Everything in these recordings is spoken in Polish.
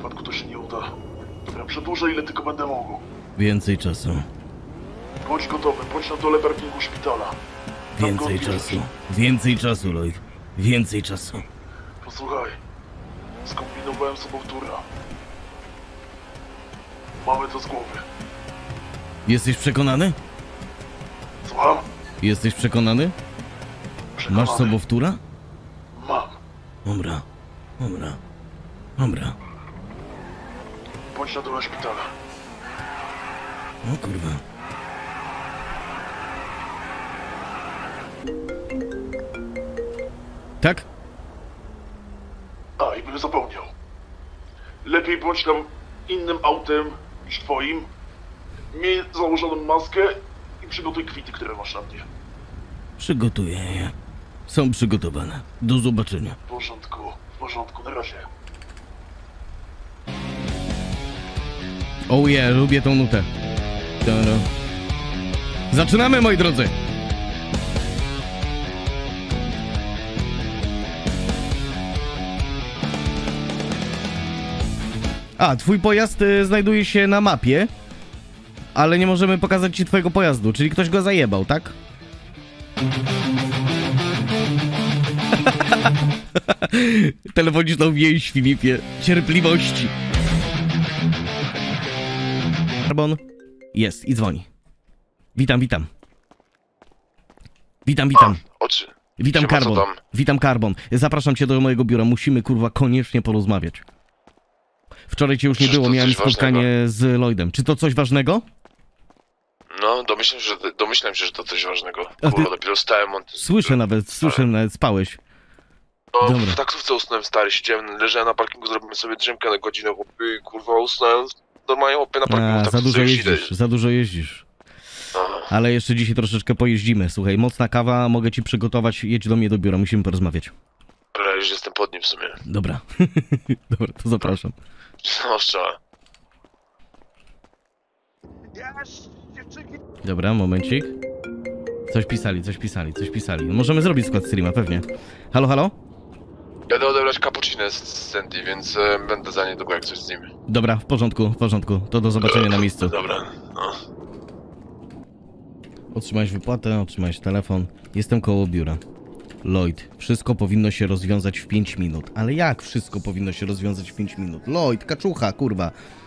wypadku to się nie uda. Dobra, przedłużę ile tylko będę mógł. Więcej czasu. Bądź gotowy, bądź na dole parkingu szpitala. Tam go Więcej odbierzesz. czasu. Więcej czasu, Lloyd. Więcej czasu. Posłuchaj, skombinowałem sobowtóra. Mamy to z głowy. Jesteś przekonany? Słucham? Jesteś przekonany? Przekonany. Masz sobowtóra? Mam. Dobra. Dobra. Dobra. Bądź na dole szpitala. O kurwa. Tak? A, i bym zapomniał. Lepiej bądź tam innym autem niż twoim. Miej założoną maskę i przygotuj kwity, które masz na mnie. Przygotuję je. Są przygotowane. Do zobaczenia. W porządku, na razie. Oh yeah, lubię tą nutę. Dobra. Zaczynamy, moi drodzy! A, twój pojazd znajduje się na mapie, ale nie możemy pokazać ci twojego pojazdu, czyli ktoś go zajebał, tak? Telefoniczną więź, Filipie. Cierpliwości. Carbon jest i dzwoni. Witam. Witam, Oczy. Witam, Siema, Carbon. co tam? Witam, Carbon. Zapraszam cię do mojego biura. Musimy, kurwa, koniecznie porozmawiać. Wczoraj cię już nie Przecież było, to miałem coś spotkanie z Lloydem. Czy to coś ważnego? No, domyślam się, że to coś ważnego. A ty- Kurwa, dopiero stałem od... Słyszę nawet, spałeś. No, dobra. w taksówce usnąłem, stary, siedziałem, leżałem na parkingu, zrobiłem sobie drzemkę na godzinę, chłopie, i kurwa, usnąłem normalnie, chłopie, na parkingu. A, tak za dużo sobie jeździsz, siedzę. za dużo jeździsz. Aha. Ale jeszcze dzisiaj troszeczkę pojeździmy. Słuchaj, mocna kawa, mogę ci przygotować, jedź do mnie do biura, musimy porozmawiać. Dobra, już jestem pod nim w sumie. Dobra. Dobra, to zapraszam. No, strzała. Dobra, momencik. Coś pisali. No, możemy zrobić skład streama, pewnie. Halo, halo? Jadę odebrać cappuccino z Sandy, więc będę za niedługo jak coś z nim. Dobra, w porządku. To do zobaczenia na miejscu. Dobra, no. Otrzymałeś wypłatę, otrzymałeś telefon. Jestem koło biura. Lloyd, wszystko powinno się rozwiązać w 5 minut. Ale jak wszystko powinno się rozwiązać w 5 minut? Lloyd, kaczucha, kurwa.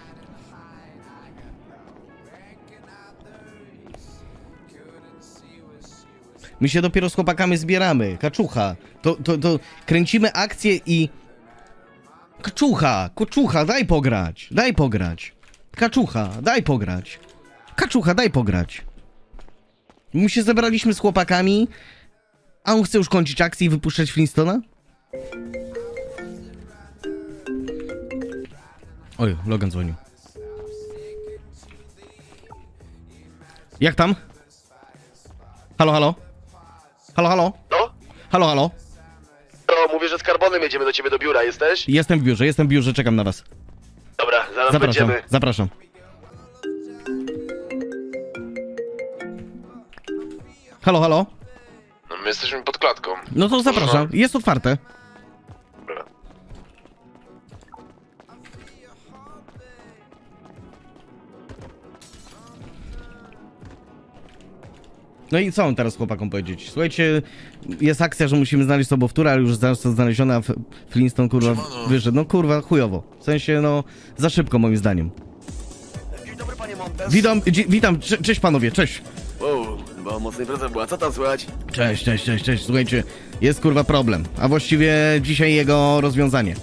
My się dopiero z chłopakami zbieramy. Kaczucha. To kręcimy akcję i... Kaczucha, daj pograć. Kaczucha, daj pograć. My się zebraliśmy z chłopakami, a on chce już kończyć akcję i wypuszczać Flintstona? Oj, Logan dzwonił. Jak tam? Halo? No? Halo? No, mówię, że z Carbonem jedziemy do ciebie do biura, jesteś? Jestem w biurze, czekam na was. Dobra, zaraz będziemy. Zapraszam. Halo? No, my jesteśmy pod klatką. No to zapraszam, jest otwarte. Dobra. No i co mam teraz chłopakom powiedzieć? Słuchajcie, jest akcja, że musimy znaleźć sobowtóra, ale już została znaleziona, Flintstone kurwa wyszedł. No kurwa, chujowo. W sensie, no, za szybko moim zdaniem. Dzień dobry, panie Montes. Witam, cześć panowie, cześć. Wow, chyba mocna impreza była, co tam słychać? Cześć. Słuchajcie, jest kurwa problem, a właściwie dzisiaj jego rozwiązanie.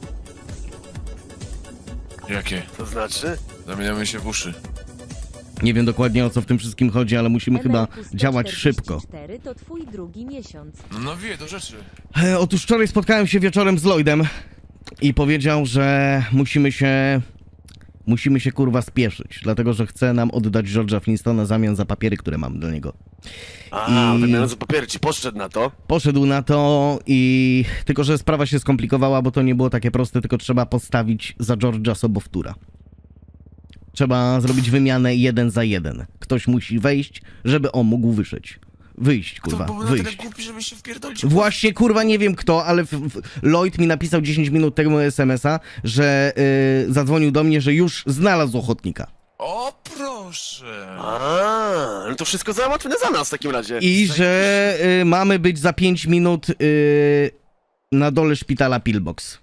Jakie? To znaczy? Zamieniamy się w uszy. Nie wiem dokładnie o co w tym wszystkim chodzi, ale musimy chyba działać szybko. To twój drugi miesiąc. No wie, do rzeczy. Otóż wczoraj spotkałem się wieczorem z Lloydem i powiedział, że musimy się kurwa spieszyć, dlatego że chce nam oddać George'a Flintstona w zamian za papiery, które mam dla niego. Wymiana za papiery, ci poszedł na to? Poszedł na to i... Tylko że sprawa się skomplikowała, bo to nie było takie proste, tylko trzeba postawić za George'a sobowtóra. Trzeba zrobić wymianę 1 za 1. Ktoś musi wejść, żeby on mógł wyszeć. Wyjść, Kto kurwa, był na tyle wyjść. głupi, żeby się wpierdolić? Właśnie, kurwa, nie wiem kto, ale Lloyd mi napisał 10 minut temu SMS-a, że zadzwonił do mnie, że już znalazł ochotnika. O, proszę. No to wszystko załatwione za nas w takim razie. I że mamy być za 5 minut na dole szpitala Pillbox.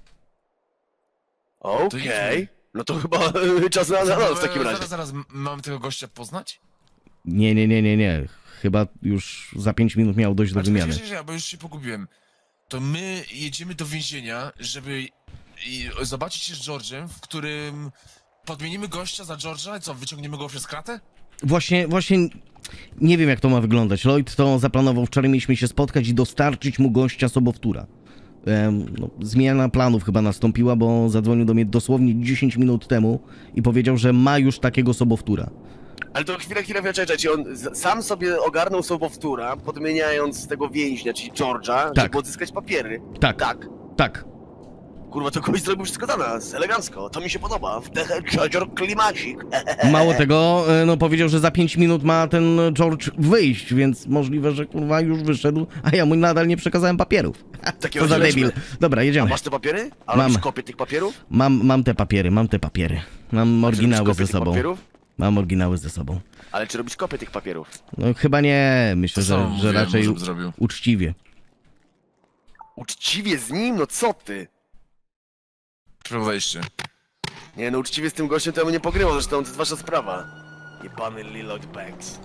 Okej. No to chyba czas na nas w takim razie. Zaraz, mamy tego gościa poznać? Nie. Chyba już za 5 minut miał dojść do wymiany. Bo już się pogubiłem. To my jedziemy do więzienia, żeby zobaczyć się z George'em, w którym podmienimy gościa za George'a i co, wyciągniemy go przez kratę? Właśnie nie wiem jak to ma wyglądać. Lloyd to zaplanował, wczoraj mieliśmy się spotkać i dostarczyć mu gościa sobowtóra. No, zmiana planów chyba nastąpiła, bo zadzwonił do mnie dosłownie 10 minut temu i powiedział, że ma już takiego sobowtóra. Ale to chwilę, czekajcie, on sam sobie ogarnął sobowtóra, podmieniając tego więźnia, czyli George'a, Tak. żeby odzyskać papiery. Tak. Kurwa, to kogoś zrobił wszystko za nas, elegancko, to mi się podoba, wdechę George klimacik. Mało tego, no powiedział, że za 5 minut ma ten George wyjść, więc możliwe, że kurwa już wyszedł, a ja mu nadal nie przekazałem papierów. Takiego Co za lecimy. debil. Dobra, A jedziemy. masz te papiery? A Mam. robisz kopię tych papierów? Mam te papiery. Mam oryginały Robisz kopię ze tych sobą. papierów? Mam oryginały ze sobą. Ale czy robisz kopię tych papierów? No chyba nie, myślę, że raczej może by zrobił. uczciwie. Uczciwie z nim? No co ty? Próba wejście. Nie no, uczciwie z tym gościem to ja bym nie pogrywał, zresztą to jest wasza sprawa. Jebany Lloyd Banks.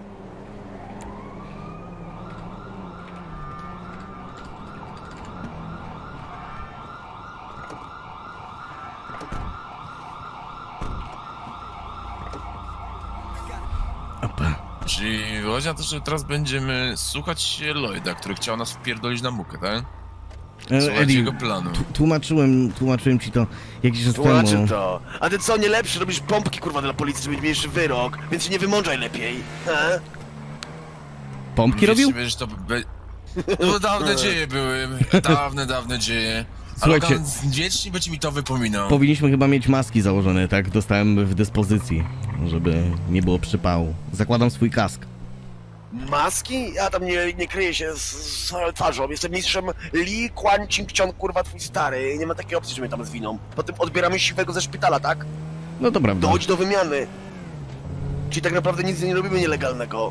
Opa. Czyli wychodzi na to, że teraz będziemy słuchać się Lloyda, który chciał nas wpierdolić na mukę, tak? Słuchać Eddie, jego planu. tłumaczyłem ci to jakiś czas Tłumaczę temu. to. A ty co, nie lepszy? Robisz pompki kurwa dla policji, żeby mieć mniejszy wyrok, więc się nie wymądrzaj lepiej. He? Pompki robił? Wiesz, to no dawne dzieje były, dawne dzieje. Słuchajcie. Ale on wiecznie będzie mi to wypominał. Powinniśmy chyba mieć maski założone, tak? Dostałem w dyspozycji, żeby nie było przypału. Zakładam swój kask. Maski? Ja tam nie kryję się z twarzą. Jestem mistrzem Lee Kwan Ching Chong, kurwa twój stary. Nie ma takiej opcji, że mnie tam zwiną. Potem odbieramy siwego ze szpitala, tak? No to prawda. Dochodzi do wymiany. Czyli tak naprawdę nic nie robimy nielegalnego.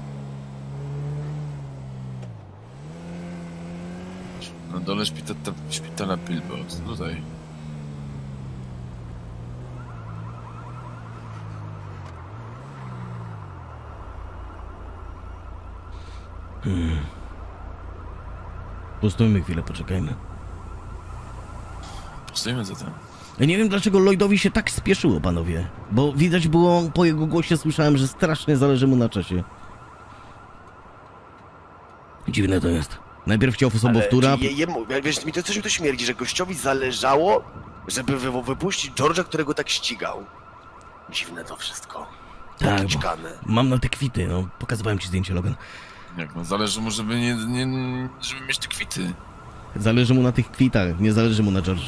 Na dole szpitala Pillbox, tutaj. Postójmy chwilę, poczekajmy. Postojmy za tym. Ja nie wiem dlaczego Lloydowi się tak spieszyło, panowie. Bo widać było, po jego głosie słyszałem, że strasznie zależy mu na czasie. Dziwne to jest. Najpierw chciał sobowtóra. Wiesz, mi to coś mi to śmierdzi, że gościowi zależało, żeby wypuścić George'a, którego tak ścigał. Dziwne to wszystko. Tak, Takie bo czkane. mam na te kwity, no. Pokazywałem ci zdjęcie, Logan. Jak no, zależy mu, żeby żeby mieć te kwity. Zależy mu na tych kwitach, nie zależy mu na George'u.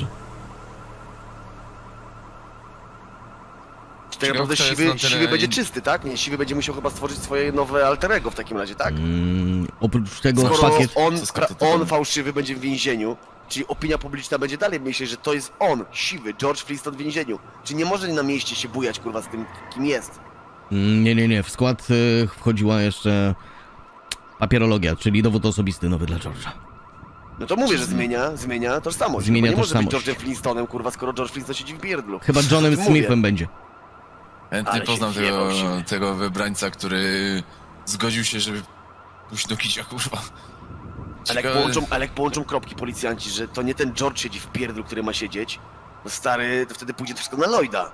Czy tak naprawdę siwy będzie czysty, tak? Nie, siwy będzie musiał chyba stworzyć swoje nowe alterego w takim razie, tak? Oprócz tego Skoro pakiet... on fałszywy będzie w więzieniu, czyli opinia publiczna będzie dalej myśleć, że to jest on, siwy, George Flintstone w więzieniu. Czy nie może na mieście się bujać, kurwa, z tym, kim jest? Nie. W skład wchodziła jeszcze papierologia, czyli dowód osobisty nowy dla George'a. No to mówię, że zmienia tożsamość. Zmienia Bo nie może być tożsamość. George'em Flintstone'em, kurwa, skoro George Flintstone siedzi w pierdlu. Chyba Johnem Mówię. Smithem będzie. Chętnie Ale się poznam wjebał się. tego wybrańca, który zgodził się, żeby pójść do kicia, kurwa. Ale jak połączą kropki policjanci, że to nie ten George siedzi w pierdlu, który ma siedzieć, no stary, to wtedy pójdzie to wszystko na Lloyda.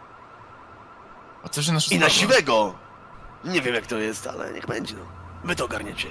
A co się nasze I na siwego! Nie wiem jak to jest, ale niech będzie, no. Wy to ogarniecie.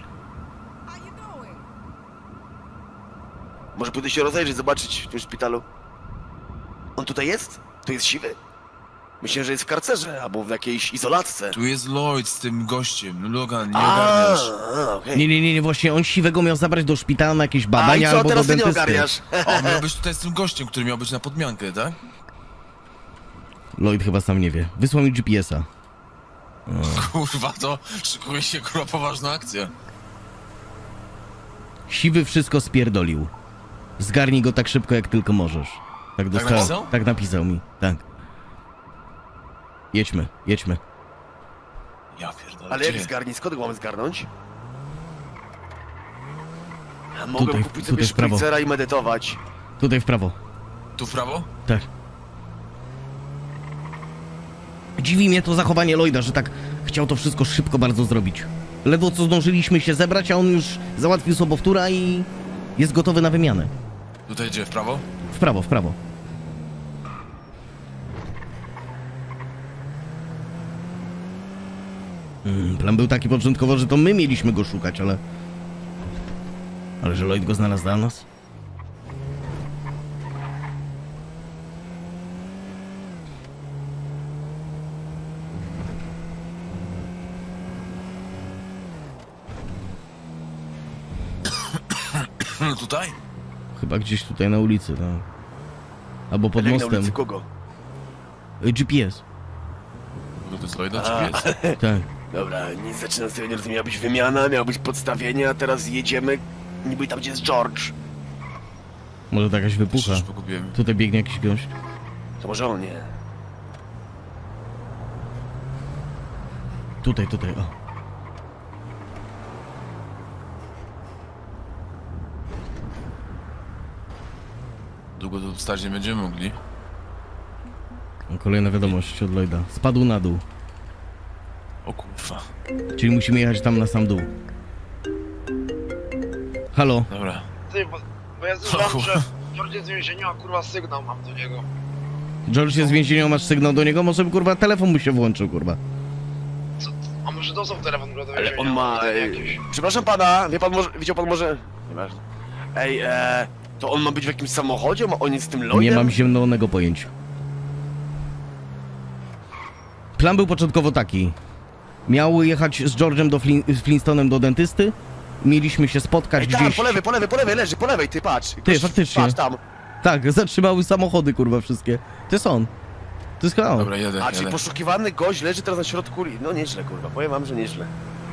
Może pójdę się rozejrzeć, zobaczyć w tym szpitalu. On tutaj jest? Tu jest siwy? Myślę, że jest w karcerze, albo w jakiejś izolatce. Tu jest Lloyd z tym gościem, Logan, nie ogarniasz. Okej. Nie, właśnie on siwego miał zabrać do szpitala na jakieś A i badania co, albo do teraz ty nie dentysty. ogarniasz? A on miał być tutaj z tym gościem, który miał być na podmiankę, tak? Lloyd chyba sam nie wie. Wysłał mi GPS-a. Kurwa, to szykuje się kurwa poważna akcja. Siwy wszystko spierdolił. Zgarnij go tak szybko, jak tylko możesz. Tak dostałem. napisał? Tak napisał mi, tak. Jedźmy, jedźmy. Ja pierdolę. Ale jak Gdzie? zgarnij, skąd go mamy zgarnąć? Mogłem Tutaj, kupić tutaj sobie w prawo. szpricera i medytować. Tutaj w prawo. Tu w prawo? Tak. Dziwi mnie to zachowanie Lloyda, że tak chciał to wszystko szybko bardzo zrobić. Ledwo co zdążyliśmy się zebrać, a on już załatwił sobowtóra i jest gotowy na wymianę. Tutaj gdzie? W prawo? W prawo, w prawo. Plan był taki początkowo, że to my mieliśmy go szukać, ale... Ale że Lloyd go znalazł dla nas? Tutaj? Chyba gdzieś tutaj na ulicy, tak. Albo pod Jak na mostem. ulicy kogo? GPS. No to jest Lloyda czy pies? Tak. Dobra, nic zaczynam sobie nie rozumiem. Miała być wymiana, miało być podstawienie, a teraz jedziemy niby tam, gdzie jest George. Może to jakaś wypucha. Przecież pogubiłem. Tutaj biegnie jakiś gość. To może on nie. Tutaj, tutaj, o. Długo tu stać nie będziemy mogli. Kolejna wiadomość od Lloyda. Spadł na dół. O kurwa. Czyli musimy jechać tam na sam dół. Halo? Dobra. Ty, bo ja znam, że George jest w więzieniu, a kurwa sygnał mam do niego. George jest w więzieniu, masz sygnał do niego? Może kurwa telefon mu się włączył, kurwa. Co? A może dostał telefon do więzienia? Ale on ma... Jakiś. Przepraszam pana, wie pan może... Widział pan może... Nieważne. Ej, to on ma być w jakimś samochodzie? On jest z tym Lloydem? Nie mam zielonego pojęcia. Plan był początkowo taki. Miał jechać z George'em do Flintstonem do dentysty. Mieliśmy się spotkać Ej, tam, gdzieś... po lewej leży, po lewej, ty patrz. Ty, faktycznie. Patrz tam. Tak, zatrzymały samochody, kurwa, wszystkie. To jest on. To jest chyba on. Dobra, jedę, A, czyli jedę. poszukiwany gość leży teraz na środku No nieźle, kurwa, powiem wam, że nieźle.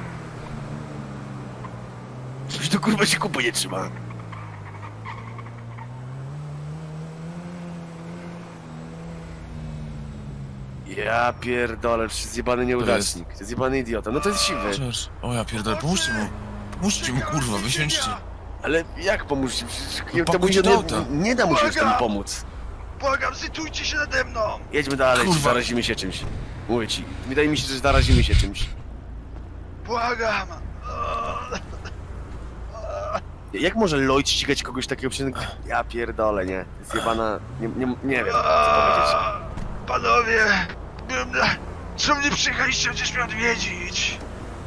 Coś tu, kurwa, się kupy nie trzyma. Ja pierdolę, zjebany nieudacznik, zjebany idiota, no to jest siwy. George. O ja pierdolę, pomóżcie mu. Pomóżcie mu, kurwa, wysiądźcie. Ale jak pomóż? Przecież temu pakujcie do auta. nie da mu się z tym pomóc. Błagam, sytujcie się nade mną! Jedźmy dalej, Kurwa. zarazimy się czymś. Mówię ci, wydaje mi się, że zarazimy się czymś. Błagam! Jak może Lloyd ścigać kogoś takiego przecież... Ja pierdolę, nie. Zjebana... Nie wiem, co powiedzieć. Panowie! Czemu nie przyjechaliście gdzieś mnie odwiedzić?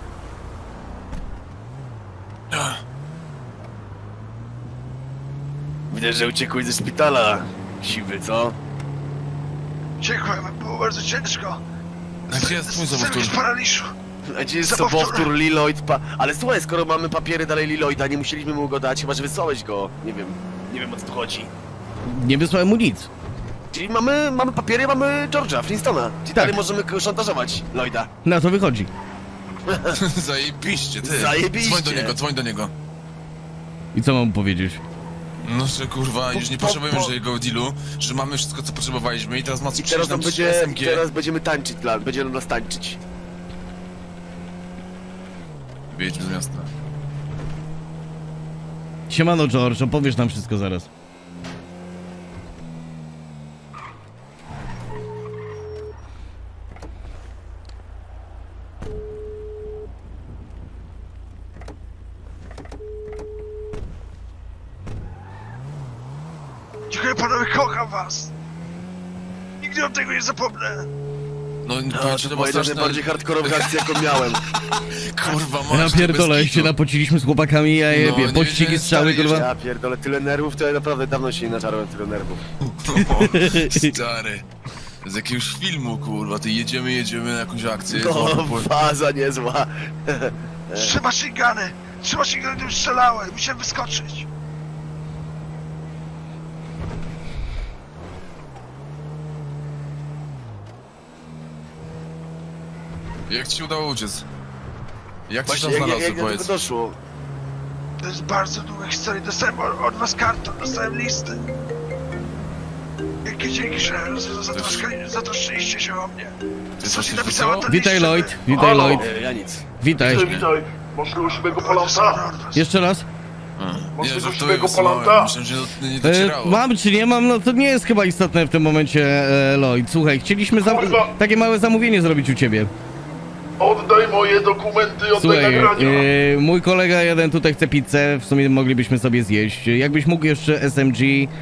Widać, że uciekłeś ze szpitala. Siwy, co? Uciekłem, było bardzo ciężko. A gdzie jest twój Zabić zawodnik? paraliżu. A gdzie jest Sobowtór. sobowtór Lloyd? Ale słuchaj, skoro mamy papiery dalej Lloyda, nie musieliśmy mu go dać, chyba że wysłałeś go. Nie wiem o co tu chodzi. Nie wysłałem mu nic. Czyli mamy papiery, mamy George'a, Flintstona. Czyli dalej możemy szantażować Lloyda. Na to wychodzi. Zajebiście, ty. Zajebiście. Dzwoń do niego. I co mam mu powiedzieć? No, że kurwa, już nie potrzebujemy już jego dealu, że mamy wszystko, co potrzebowaliśmy i teraz ma I sprzedać teraz, nam on 3 będzie, SMG. teraz będziemy tańczyć, będzie na nas tańczyć. Wyjedźmy z miasta. Siemano George, opowiesz nam wszystko zaraz. Dziękuję panowie, kocham was! Nigdy wam tego nie zapomnę! No, No, powiem ci, to to była była jedna z straszna... najbardziej hardkorowych akcji, jaką miałem. Kurwa, Ja masz, pierdolę, bez jak się kitu. napociliśmy z chłopakami, ja jebie. nie Pościgi, wiedziałem, strzały, stary, kurwa. Ja pierdolę, tyle nerwów, to ja naprawdę dawno się nie nażarłem tyle nerwów. O, stary. Z jakiegoś filmu, kurwa, ty jedziemy na jakąś akcję. No, faza niezła. Trzy machine guny już strzelały, musiałem wyskoczyć. Jak ci się udało uciec? Jak ci Właśnie, tam jak znalazły, do tego powiedz? doszło? To jest bardzo długa historia. Dostałem od was karton, dostałem listy. Wielkie dzięki, że zatroszczyliście się o mnie. Coś napisała ten Witaj list, Lloyd, żeby- witaj Halo. Lloyd, Ja nic. witaj. Witaj. Masz kogoś siwego polanta? Jeszcze raz? Masz Nie, tego żartuję, siwego wysłałem. polanta? Myślałem, że nie docierało. Mam czy nie mam, no to nie jest chyba istotne w tym momencie, Lloyd. Słuchaj, chcieliśmy Kurwa. takie małe zamówienie zrobić u ciebie. Oddaj moje dokumenty, oddaj Słuchaj, nagrania. mój kolega jeden tutaj chce pizzę, w sumie moglibyśmy sobie zjeść. Jakbyś mógł jeszcze SMG...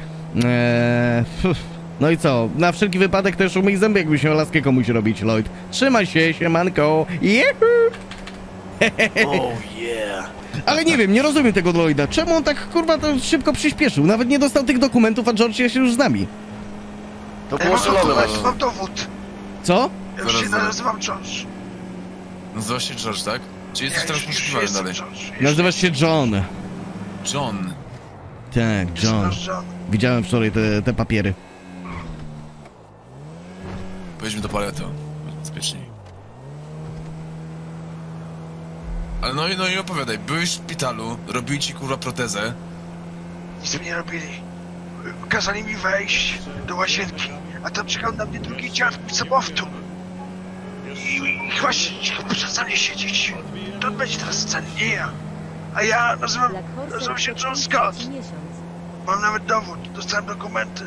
No i co? Na wszelki wypadek też umyj zęby, jakbyś miał laskę komuś robić, Lloyd. Trzymaj się, siemanko. Juhu! Oh yeah. Ale nie wiem, nie rozumiem tego Lloyda. Czemu on tak, kurwa, to szybko przyspieszył? Nawet nie dostał tych dokumentów, a George jest już z nami. To Ej, było mam szalone dowód, właśnie. mam dowód. Co? Ja już się nazywam George. Nazywa się George, tak? Czy jesteś Ja teraz już poszukiwany jestem dalej? George. Nazywasz się John. John. Tak, Jestem John. nasz John. Widziałem wczoraj te papiery. Pojedźmy do Paleto. Bezpieczniej. Ale no i opowiadaj, byłeś w szpitalu, robili ci kurwa protezę. Nic mi nie robili. Kazali mi wejść do łazienki, a tam czekał na mnie drugi dziad sobowtór. I właśnie przestanie siedzieć. To on będzie teraz sceny, nie ja. A ja nazywam się John Scott. miesiąc. Mam nawet dowód, dostałem dokumenty.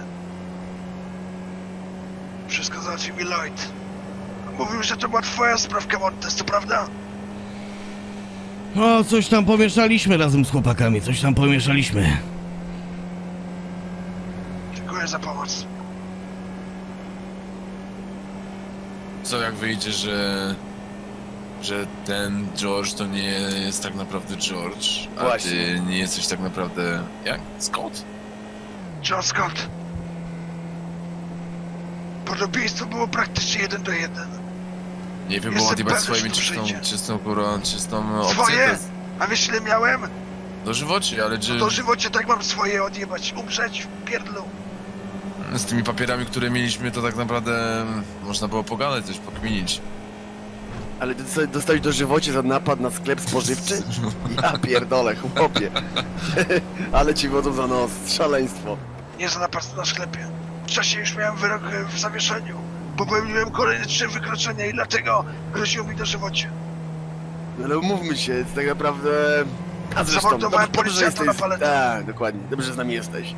Wszystko załatwił mi Lloyd. Mówił, że to była twoja sprawka, Montes, to prawda? O, coś tam pomieszaliśmy razem z chłopakami, coś tam pomieszaliśmy. Dziękuję za pomoc. Co jak wyjdzie, że ten George to nie jest tak naprawdę George, a Właśnie. ty nie jesteś tak naprawdę... Jak? Scott? John Scott. Podobieństwo było praktycznie 1 do 1. Nie wiem, bo Jestem odjebać pewny, swoimi że to przyjdzie. czystą kurwa, czystą opcję. Swoje? to jest A wiesz ile miałem? Dożywocie, ale czy Do żywocie tak mam swoje odjebać, umrzeć w pierdlu. z tymi papierami, które mieliśmy, to tak naprawdę można było pogadać, coś pokminić. Ale ty sobie dostałeś dożywocie za napad na sklep spożywczy? Ja pierdolę, chłopie. Ale ci wodą za nos, szaleństwo. Nie za napad na sklepie. Wcześniej już miałem wyrok w zawieszeniu. Popełniłem kolejne 3 wykroczenia i dlatego groziło mi dożywocie. Ale umówmy się, tak naprawdę... A zresztą, Zamordowałem dobrze, że policjanta jesteś... na paletę. Tak, dokładnie, dobrze, że z nami jesteś.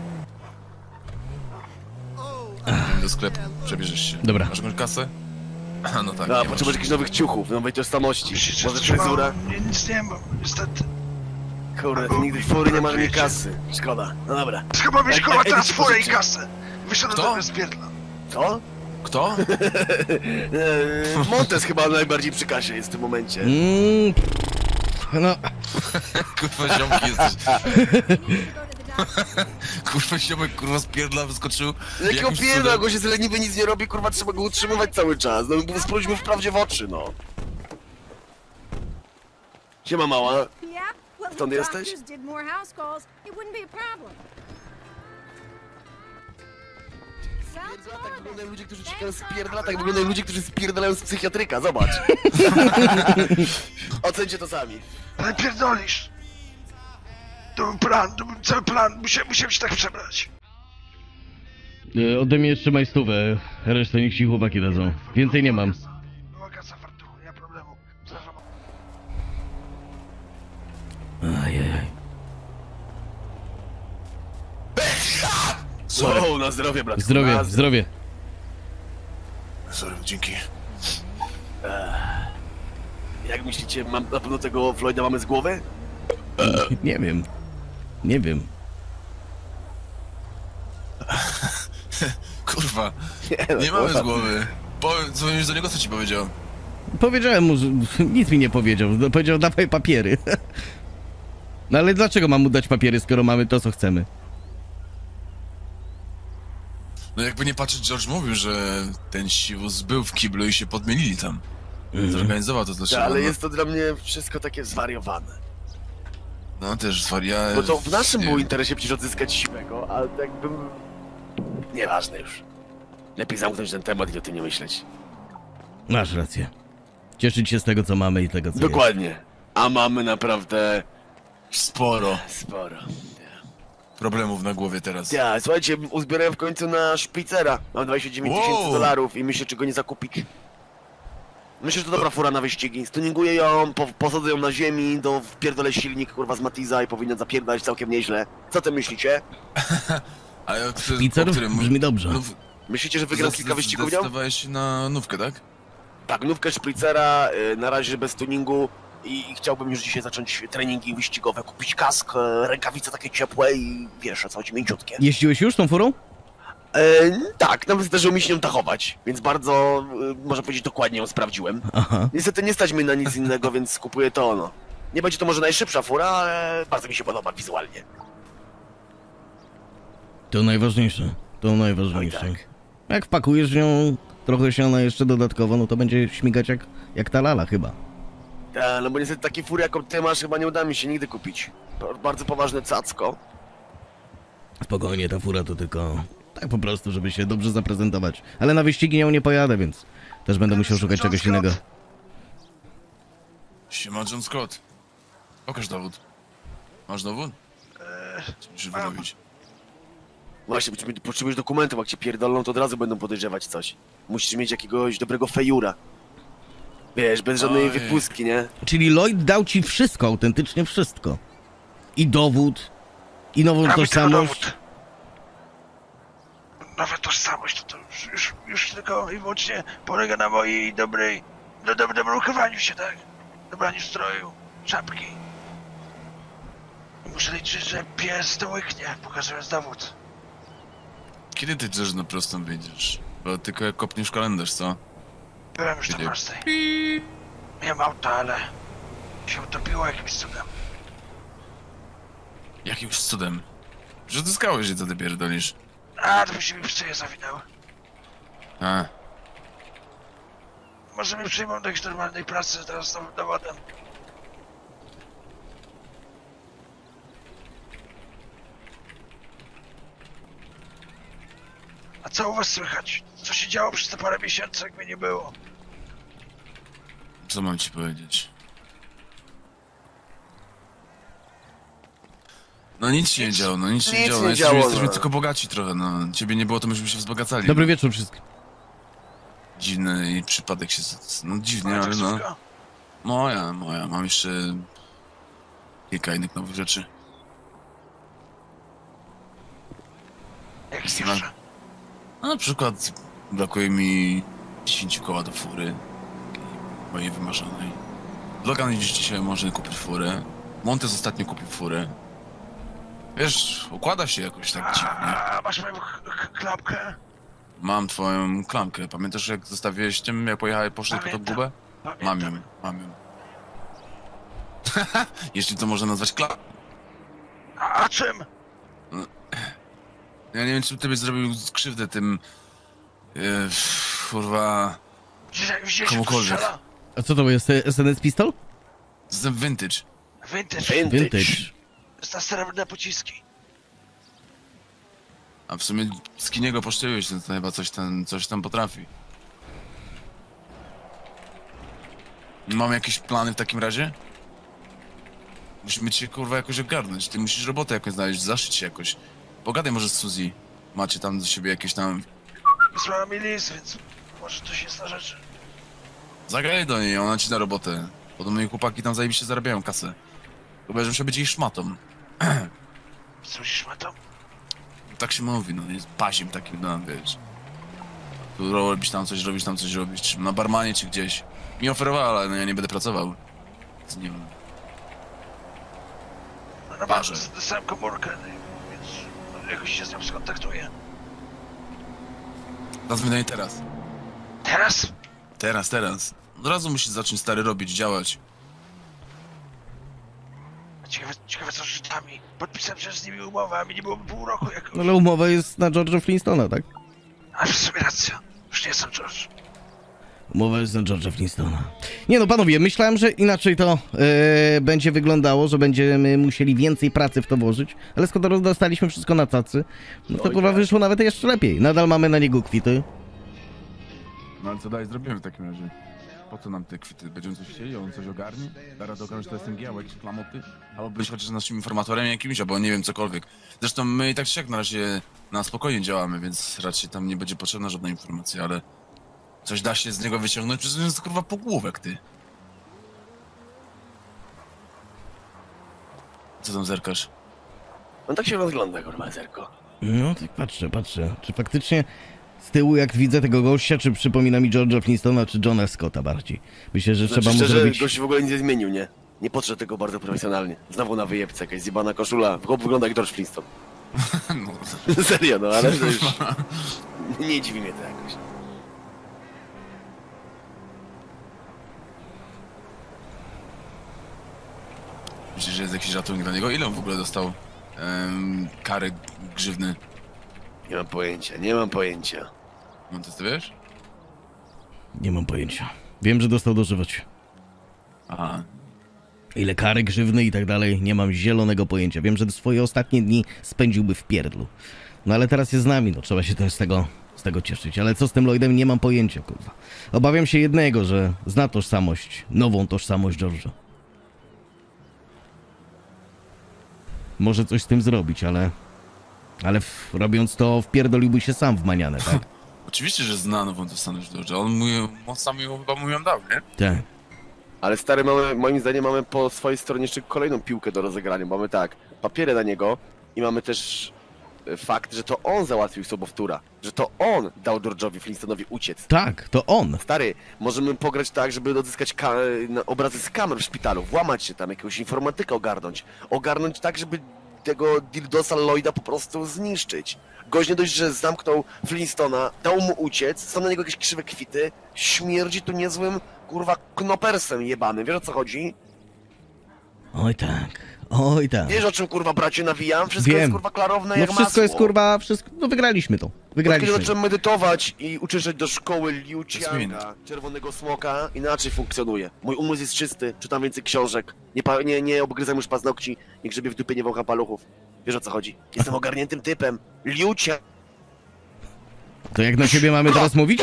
Do sklepu, przebierzesz się. Dobra. Masz jakąś kasę? A, no tak, No, nie potrzebujesz masz. jakichś nowych ciuchów, nowej tożsamości. Myślisz, Może że fryzura? Nie, nic nie mam, niestety. Kurde, ty nigdy fury nie masz ani kasy. Szkoda. No dobra. Chyba mieć kurwa Ej, teraz ej, furę i pożyczy- kasę. Wyszedłem Kto? do spierdla. Co? Kto? Montes chyba najbardziej przy kasie jest w tym momencie. No, Kurwa, ziomki jesteś. Kurwa, ziomek, kurwa, z pierdla wyskoczył. Jakiego Jakimś pierda, cudem. go się leniwy nic nie robi, kurwa, trzeba go utrzymywać cały czas. No, spróbujmy wprawdzie w oczy, no. Siema mała. Stąd jesteś? Tak wyglądają ludzie, którzy uciekają z pierdla, tak wyglądają ludzie, którzy spierdalają z psychiatryka, zobacz. Ocencie to sami. Ale pierdolisz. To był plan, to był cały plan. Musiałem się tak przebrać. ode mnie jeszcze majstówę, resztę niech ci chłopaki dadzą. Więcej nie mam. Była kasa fartuchu, nie ma problemu. Zaraz wam- Ajajaj. Sorry, Wow, na zdrowie, brat. Zdrowie, zdrowie. sorry, dzięki. Jak myślicie, na pewno tego Floyda mamy z głowy? Nie wiem. Nie wiem. Kurwa, no, nie mamy z głowy. Dzwonisz do niego, co ci powiedział? Powiedziałem mu, że nic mi nie powiedział. Powiedział, dawaj papiery. No ale dlaczego mam mu dać papiery, skoro mamy to, co chcemy? No jakby nie patrzeć, George mówił, że ten siwus był w kiblu i się podmienili tam. Zorganizował to dla siebie. Ale jest to dla mnie wszystko takie zwariowane. No też zwaria... Bo to w naszym było interesie przecież odzyskać siwego, ale jakbym... Nieważne już. Lepiej zamknąć ten temat i o tym nie myśleć. Masz rację. Cieszyć się z tego, co mamy i tego, co Dokładnie. A mamy naprawdę Sporo Sporo. problemów na głowie teraz. Ja, słuchajcie, uzbierałem w końcu na szpicera. Mam 29 tysięcy dolarów i myślę, czy go nie zakupić. Myślę, że to dobra fura na wyścigi. Stuninguję ją, posadzę ją na ziemi, wpierdolę silnik, kurwa, z Matiza i powinien zapierdalać całkiem nieźle. Co ty myślicie? Ale Szpicer? Brzmi dobrze. Myślicie, że wygram kilka wyścigów nią? Zdecydowałeś się na nówkę, tak? Tak, nówkę szpicera, na razie bez tuningu i chciałbym już dzisiaj zacząć treningi wyścigowe, kupić kask, rękawice takie ciepłe i wiesz, o co chodzi, mięciutkie. Jeździłeś już tą furą? Tak, nawet zdarzyło mi się nią tachować, więc bardzo, można powiedzieć, dokładnie ją sprawdziłem. Aha. Niestety nie stać mnie na nic innego, więc kupuję to ono. Nie będzie to może najszybsza fura, ale bardzo mi się podoba wizualnie. To najważniejsze. To najważniejsze. Oj, tak. Jak wpakujesz w nią trochę siana jeszcze dodatkowo, no to będzie śmigać jak ta lala chyba. No bo niestety takiej fury, jaką ty masz, chyba nie uda mi się nigdy kupić. Bardzo poważne cacko. Spokojnie, ta fura to tylko tak po prostu, żeby się dobrze zaprezentować. Ale na wyścigi nią nie pojadę, więc też będę musiał szukać John czegoś Scott. innego. Siema, John Scott. Pokaż dowód. Masz dowód? Co musisz mam. wyrobić? Właśnie, potrzebujesz dokumentów, jak cię pierdolą, to od razu będą podejrzewać coś. Musisz mieć jakiegoś dobrego fejura. Wiesz, bez żadnej Oj. wypustki, nie? Czyli Lloyd dał ci wszystko, autentycznie wszystko. I dowód, i nową Mamy tylko tożsamość. dowód. Nowa tożsamość to już tylko i wyłącznie polega na mojej dobrym uchowaniu się, tak? Dobraniu stroju, czapki. Muszę liczyć, że pies to łyknie, pokazując dowód. Kiedy ty też na prostą wyjdziesz? Bo tylko jak kopniesz kalendarz, co? Byłem już na Kiedy? prostej. Miałem auto, ale się utopiło jakimś cudem. Jakimś cudem. Że zyskałeś się, co ty pierdolisz. A, to by się mi w szyję zawinęło. A, Może mnie przyjmą do jakiejś normalnej pracy teraz z nowym dowodem. A co u was słychać? Co się działo przez te parę miesięcy, jak mnie nie było? co mam ci powiedzieć? No nic się nie działo, no nic się nie nic działo. nie No, działo, jesteśmy no. tylko bogaci trochę, no. Ciebie nie było, to myśmy się wzbogacali. Dobry wieczór wszystkim. Dziwny przypadek się... No dziwnie, Moja ale no... taksówka? Moja. Mam jeszcze... kilka innych nowych rzeczy. Jak Jestem- jeszcze? No, na przykład brakuje mi 10 koła do fury. Mojej wymarzonej. Logan dziś dzisiaj może kupić furę. Montes ostatnio kupił furę. Wiesz, układa się jakoś tak dziwnie. A masz moją klapkę? Mam twoją klamkę. Pamiętasz jak zostawiłeś tym, jak poszedłeś po tą Pamiętam. gubę? Mam Pamiętam. ją. Jeśli to można nazwać klamką. A czym? Ja nie wiem, czy ty byś zrobił krzywdę tym... kurwa... Widzieliście, kto Komukolwiek. strzela? A co to jest? SNS pistol? Jestem vintage. Vintage. Vintage. Jest na srebrne pociski. A w sumie Skiniego poszczyłeś, więc to chyba coś tam potrafi. Mam jakieś plany w takim razie? Musimy cię kurwa jakoś ogarnąć. Ty musisz robotę jakoś znaleźć, zaszyć się jakoś. Pogadaj może z Suzy. Macie tam do siebie jakieś tam... Wysłała mi list, więc może coś jest na rzeczy. Zagraj do niej, ona ci da robotę. Podobno jej chłopaki tam zajebiście zarabiają kasę. Chyba, że muszę być jej szmatą. Słyszysz ma to? Tak się mówi, no jest baziem takim, no wiesz. Tu robisz tam coś, robisz, czy na barmanie, czy gdzieś. Mi oferowała, ale no ja nie będę pracował. Więc nie wiem. No na Parze. banku dostałem komórkę, więc jakoś się z nią skontaktuję. Zadzwoń do niej teraz. Teraz? Teraz. Od razu musisz zacząć stary robić, działać. Ciekawe co z Żydami. Podpisałem przecież z nimi umowę, a mi nie byłoby pół roku jak... No ale umowa jest na George'a Flintstona, tak? A w sumie racja. Już nie jestem George. Umowa jest na George'a Flintstona. Nie no, panowie, myślałem, że inaczej to będzie wyglądało, że będziemy musieli więcej pracy w to włożyć, ale skoro dostaliśmy wszystko na tacy, no to kurwa wyszło nawet jeszcze lepiej. Nadal mamy na niego kwity. No ale co dalej zrobimy w takim razie? Po co nam te kwity? Będziemy coś chcieli? On coś ogarnie? Da radę ogarnąć to SMG, albo jakieś klamoty? Albo być chociaż naszym informatorem jakimś, albo nie wiem, cokolwiek. Zresztą my i tak czy jak na razie na spokojnie działamy, więc raczej tam nie będzie potrzebna żadna informacja, ale... Coś da się z niego wyciągnąć, przecież to jest kurwa półgłówek, ty. Co tam zerkasz? On tak się rozgląda, kurwa, zerko. No tak patrzę. Czy faktycznie z tyłu jak widzę tego gościa, czy przypomina mi George'a Flintstona, czy Johna Scotta bardziej? Myślę, że trzeba mu szczerze, zrobić... gość w ogóle nic nie zmienił, nie? Nie podszedł tego bardzo profesjonalnie. Znowu na wyjebce, jakaś zjebana koszula. Chłop wygląda jak George Flintstone. No, Serio, no ale to już... Nie dziwi mnie to jakoś. myślisz, że jest jakiś ratunek dla niego? Ile on w ogóle dostał kary grzywny? Nie mam pojęcia. Montes, ty wiesz? Nie mam pojęcia. Wiem, że dostał dożywocie. Aha. Ile kary grzywny i tak dalej, nie mam zielonego pojęcia. Wiem, że swoje ostatnie dni spędziłby w pierdlu. No ale teraz jest z nami, no trzeba się też z tego cieszyć. Ale co z tym Lloydem, nie mam pojęcia, kurwa. Obawiam się jednego, że zna tożsamość, nową tożsamość George'a. Może coś z tym zrobić, ale robiąc to wpierdoliłby się sam w manianę, tak? Oczywiście, że zna nową tożsamość George'a. On sam ją chyba mu ją dał, nie? Tak. Ale stary, moim zdaniem mamy po swojej stronie jeszcze kolejną piłkę do rozegrania. Mamy tak, papiery na niego i mamy też fakt, że to on załatwił sobowtóra. Że to on dał George'owi Flintstonowi uciec. Tak, to on. Stary, możemy pograć tak, żeby odzyskać obrazy z kamer w szpitalu, włamać się tam, jakiegoś informatyka ogarnąć. Ogarnąć tak, żeby tego Dildosa Lloyda po prostu zniszczyć. Gość nie dość, że zamknął Flintstona, dał mu uciec, są na niego jakieś krzywe kwity, śmierdzi tu niezłym, kurwa, knopersem jebanym, wiesz o co chodzi? Oj tak. Wiesz o czym, kurwa, bracie, nawijam? Wszystko Wiem. jest, kurwa, klarowne No jak wszystko masło. jest, kurwa, wszystko, no wygraliśmy to. Kiedy Wygraliśmy. zacząłem medytować i uczęszczać do szkoły Liu Jasmin. Chianga, Czerwonego Smoka, inaczej funkcjonuje. Mój umysł jest czysty, czytam więcej książek, nie obgryzam już paznokci, nie grzebię w dupie, nie wącham paluchów. Wiesz o co chodzi? Jestem ogarniętym typem. Liu Chiang... To jak do ciebie mamy teraz mówić?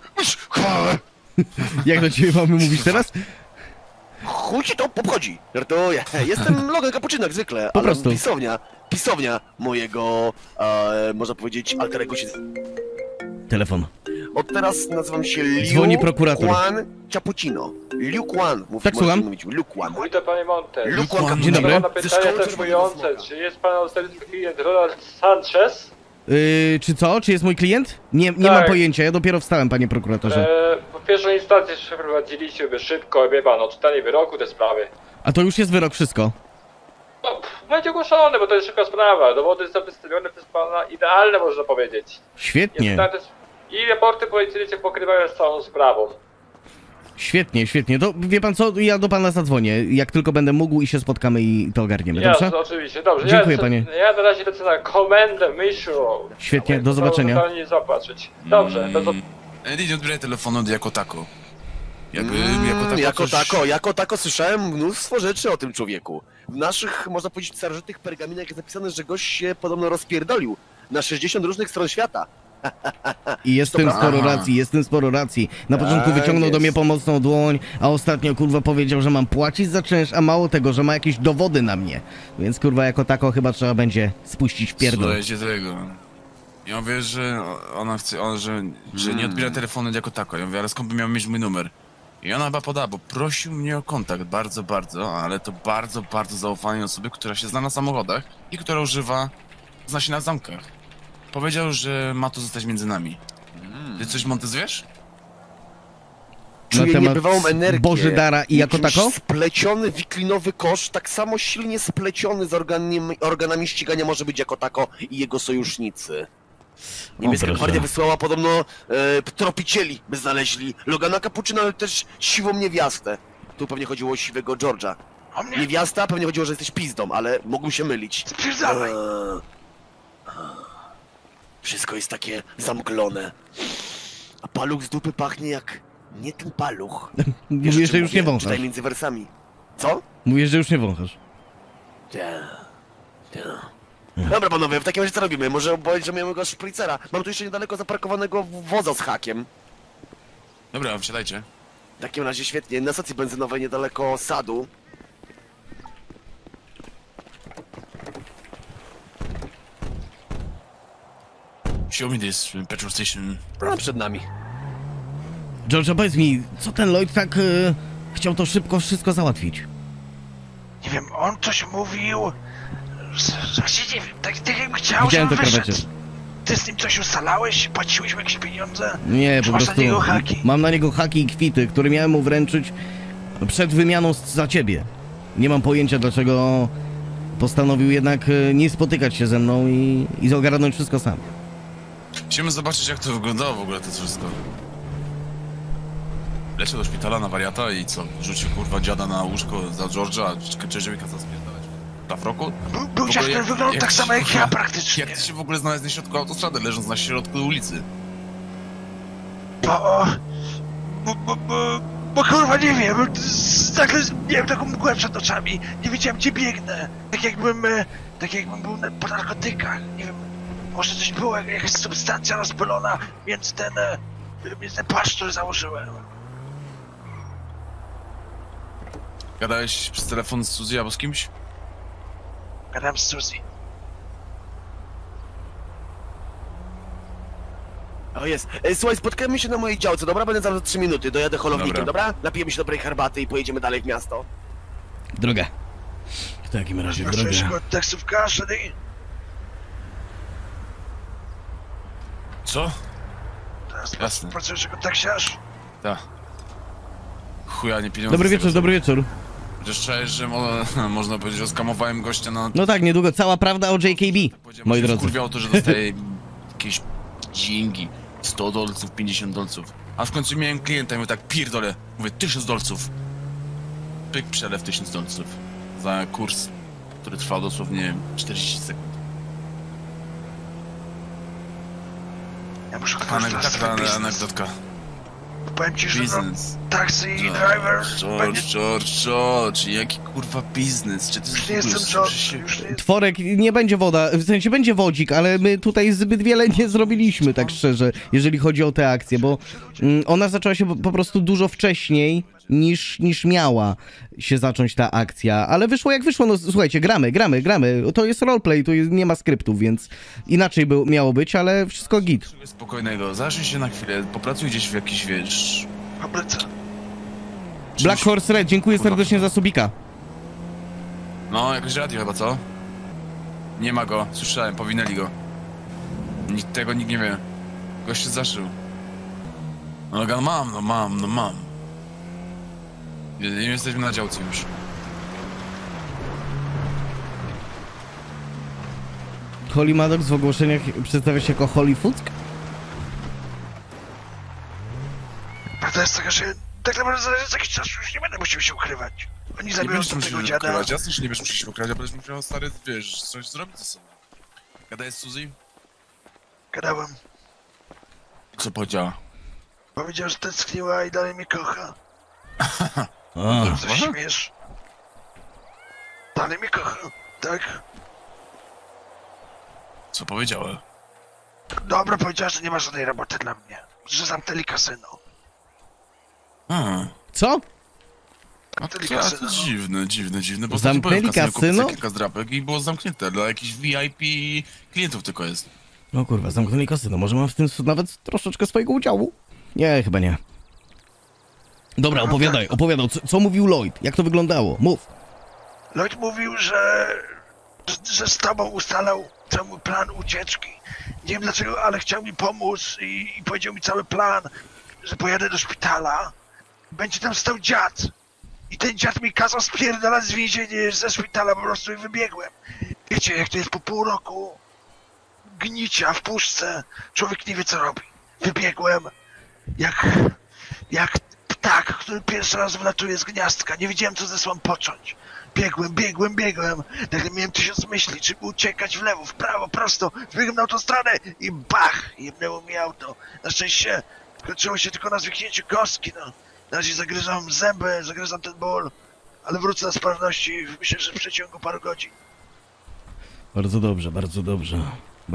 Jak do ciebie mamy mówić teraz? Chuj ci to obchodzi. Żartuję. Jestem Logan Cappuccino jak zwykle, ale prostu. pisownia mojego, można powiedzieć, alterego się... Telefon. Od teraz nazywam się Liu Dzwoni prokurator. Kwan Cappuccino. Liu Kwan. Tak, słucham? Mówić. Liu Kwan. Witam panie Montes. Liu Kwan Dzień Cappuccino. dobry. Mam na Ze pytanie szkoły też Czerwonego mówiące, Smoka. czy jest pan ostatni klient Ronald Sanchez? Czy co? Czy jest mój klient? Nie Tak. mam pojęcia, ja dopiero wstałem, panie prokuratorze. Po pierwszej instancji przeprowadziliście by szybko, wie pan, odczytanie wyroku te sprawy. A to już jest wyrok, wszystko. No, będzie ogłoszone, bo to jest szybka sprawa. Dowody są wystawione przez pana idealne, można powiedzieć. Świetnie, I raporty policyjne pokrywają z całą sprawą. świetnie. To wie pan co, ja do pana zadzwonię, jak tylko będę mógł i się spotkamy i to ogarniemy, dobrze? Jasne, oczywiście, dobrze. Dziękuję, ja, panie. Ja na razie lecę na komendę Mission Road. Świetnie, do zobaczenia. Nie zaopatrzyć. Dobrze, Eddie, nie odbieraj telefonu jako tako. Jakby, Jako tako słyszałem mnóstwo rzeczy o tym człowieku. W naszych, można powiedzieć, starożytnych pergaminach jest napisane, że gość się podobno rozpierdolił na 60 różnych stron świata. I jest w tym sporo racji, Na początku Tak wyciągnął do jest. mnie pomocną dłoń, a ostatnio kurwa powiedział, że mam płacić za czynsz, a mało tego, że ma jakieś dowody na mnie. Więc kurwa jako tako chyba trzeba będzie spuścić w pierdol. Słuchajcie tego. Ja mówię, że ona chce, że nie odbiera telefonu jako tako. Ja mówię, ale skąd by miał mieć mój numer? I ona chyba podała, bo prosił mnie o kontakt bardzo, ale to bardzo zaufanej osoby, która się zna na samochodach i która zna się na zamkach. Powiedział, że ma to zostać między nami. Ty coś, Montes, wiesz? Czuję temat niebywałą energię. Bożydara i jako Jakiś tako? Spleciony wiklinowy kosz, tak samo silnie spleciony z organami ścigania może być jako tako i jego sojusznicy. Niemiecka proszę. gwardia wysłała podobno tropicieli, by znaleźli Logana Cappuccino, ale też siwą niewiastę. Tu pewnie chodziło o siwego George'a. O mnie? Niewiasta pewnie chodziło, że jesteś pizdą, ale mógłbym się mylić. Spierdalaj. Wszystko jest takie zamglone. A paluch z dupy pachnie jak... nie ten paluch. Wiesz, o Mówisz, czym że już nie mówię? wąchasz. Czytaj między wersami. Co? Mówisz, że już nie wąchasz. Dobra panowie, w takim razie co robimy? Może obejrzymy go szpricera. Mam tu jeszcze niedaleko zaparkowanego woza z hakiem. Dobra, wsiadajcie. W takim razie świetnie, na stacji benzynowej niedaleko sadu. Show me this petrol station. No, przed nami. George, a powiedz mi, co ten Lloyd tak chciał to szybko wszystko załatwić? Nie wiem, on coś mówił... Właśnie nie wiem, tak jakby chciał, Widziałem żeby te wyszedł. krewecie. Ty z nim coś ustalałeś? Płaciłeś mu jakieś pieniądze? Nie, Czy po masz prostu na niego haki? mam na niego haki i kwity, które miałem mu wręczyć przed wymianą za ciebie. Nie mam pojęcia, dlaczego postanowił jednak nie spotykać się ze mną i ogarnąć wszystko sam. Chcemy zobaczyć, jak to wyglądało w ogóle to wszystko. Leciał do szpitala na wariata i co? Rzucił kurwa dziada na łóżko za George'a, czy żeby kazał spierdalać? W roku? Był dziad, który wyglądał tak samo jak ja praktycznie. Jak ty się w ogóle znalazłeś na środku autostrady, leżąc na środku ulicy? Bo kurwa nie wiem, nagle miałem taką mgłę przed oczami, nie wiedziałem gdzie biegnę, tak jakbym był po narkotykach, nie wiem, może coś było, jakaś substancja rozpylona między ten płaszcz, który założyłem. Gadałeś przez telefon z Suzy albo z kimś? Gadałem z Suzy. O jest. Słuchaj, spotkajmy się na mojej działce, dobra? Będę tam za 3 minuty, dojadę holownikiem, dobra? Napijemy się dobrej herbaty i pojedziemy dalej w miasto. Droga. W takim razie Pracujesz droga. jako taksówkarz, Eddie? Co? Teraz Jasne. pracujesz jako taksiarz? Tak. Chuja, nie pieniądze. Dobry z tego wieczór, dobry wieczór. Chociaż czujesz, że można powiedzieć, że skamowałem gościa na... No tak, niedługo cała prawda o JKB, moi drodzy. Kurwiało to, że dostaje jakieś dzięki. $100, 50 dolców. A w końcu miałem klienta i mówię tak, pierdolę. Mówię, $1000. Pyk, przelew $1000. Za kurs, który trwał dosłownie 40 sekund. Ja muszę Anegdotka. Powiem ci, że no, Biznes. taxi driver będzie... George, jaki kurwa biznes? Czy ty Już nie jestem George, już nie Tworek, nie będzie woda, w sensie będzie wodzik, ale my tutaj zbyt wiele nie zrobiliśmy, tak szczerze, jeżeli chodzi o tę akcję, bo ona zaczęła się po prostu dużo wcześniej niż miała się zacząć ta akcja, ale wyszło jak wyszło, no słuchajcie, gramy, to jest roleplay, tu nie ma skryptów, więc inaczej miało być, ale wszystko git. Spokojnego, zacznij się na chwilę, popracuj gdzieś w jakiś, wiesz... fabryce. Black Horse Red, dziękuję serdecznie za subika. No, jakoś radio chyba, co? Nie ma go, słyszałem, powinęli go. Tego nikt nie wie. Gość się zaszył. No Logan, mam. Nie jesteśmy na działce już. Holly Maddox w ogłoszeniach przedstawia się jako Holly Fuck? Prawda jest taka, że tak naprawdę za jakiś czas już nie będę musiał się ukrywać. Oni zabiorą tego dziada. Jasne, że nie będziesz musiał się ukrywać, a będziesz musiał, stary, wiesz, coś zrobić ze sobą. Gadałeś z Suzy? Gadałem. Co powiedziała? Powiedział, że tęskniła i dalej mnie kocha. A, Co się śmiesz? Dalej mnie kocha, tak? Co powiedziała? Dobra, powiedziała, że nie ma żadnej roboty dla mnie. Że zamknęli kasyno. co? Zamknęli To kasyno. dziwne, bo Zamknęli byłem w kasynie, kasyno? kupiłem kilka zdrapek i było zamknięte, dla jakichś VIP klientów tylko jest. No kurwa, zamknęli kasyno, może mam w tym nawet troszeczkę swojego udziału? Nie, chyba nie. Dobra, opowiadał, co mówił Lloyd, jak to wyglądało, mów. Lloyd mówił, że z tobą ustalał cały plan ucieczki. Nie wiem dlaczego, ale chciał mi pomóc i powiedział mi cały plan, że pojadę do szpitala. Będzie tam stał dziad. I ten dziad mi kazał spierdalać z więzienia, ze szpitala po prostu i wybiegłem. Wiecie, jak to jest po pół roku gnicia w puszce, człowiek nie wie co robi. Wybiegłem jak ptak, który pierwszy raz wlatuje z gniazdka. Nie wiedziałem co ze sobą począć. Biegłem. Nagle miałem 1000 myśli, czy uciekać w lewo, w prawo, prosto. Wbiegłem na autostradę i bach! Jebnęło mi auto. Na szczęście kończyło się tylko na zwiknięciu kostki, no. Na razie zagryzam zęby, zagryzam ten ból. Ale wrócę do sprawności, myślę, że w przeciągu paru godzin. Bardzo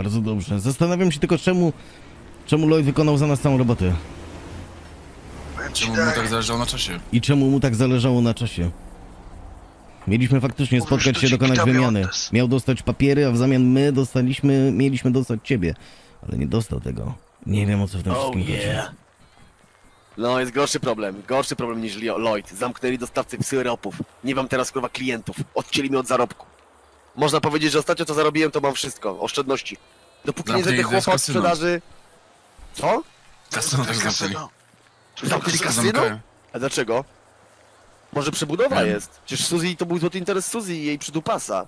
dobrze. Zastanawiam się tylko czemu Lloyd wykonał za nas całą robotę. Powiem Czemu mu tak zależało na czasie? I czemu mu tak zależało na czasie? Mieliśmy faktycznie Mówisz, spotkać to się, ci dokonać Kitał wymiany. Leontes. Miał dostać papiery, a w zamian mieliśmy dostać ciebie. Ale nie dostał tego. Nie wiem, o co w tym wszystkim chodzi. No, jest gorszy problem niż Lloyd. Zamknęli dostawcę syropów. Nie mam teraz, kurwa, klientów. Odcięli mnie od zarobku. Można powiedzieć, że ostatnio co zarobiłem, to mam wszystko. Oszczędności. Dopóki nie Zamknęli zejdę też chłopa od kasyno. sprzedaży... Co? Kasyno też zamknęli. Zamknęli kasyno? Zamykają. A dlaczego? Może przebudowa Wiem. jest? Przecież Suzy, to był złoty interes Suzy i jej przydupasa.